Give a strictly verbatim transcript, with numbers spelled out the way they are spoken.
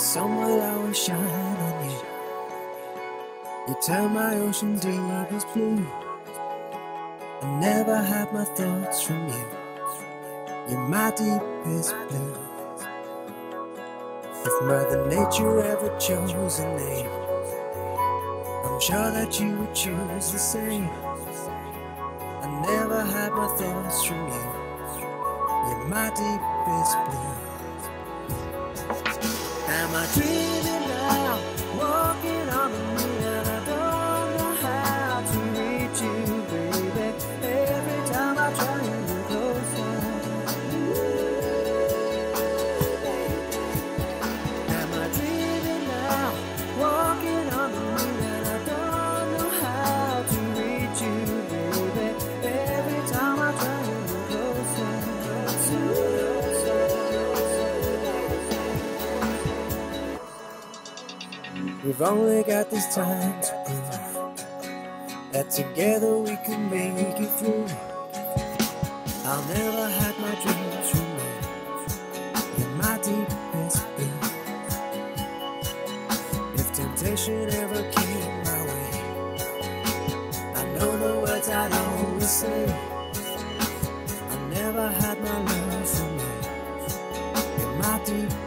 sun will always shine on you. You turn my ocean deepest blue. I never hide my thoughts from you. You're my deepest blue. If Mother Nature ever chose a name, I'm sure that you would choose the same. I never hide my thoughts from you. You're my deepest blue. Am I dreaming now, walking on the moon, and I don't know how to reach you, baby. Every time I try to move closer. Am I dreaming now, walking on the moon, and I don't know how to reach you, baby. Every time I try to move closer. We've only got this time to prove that together we can make it through. I'll never hide my dreams from you. You're my deepest blue. If temptation ever came my way, I know the words I'd always say. I never hide my love from you. You're my deepest blue.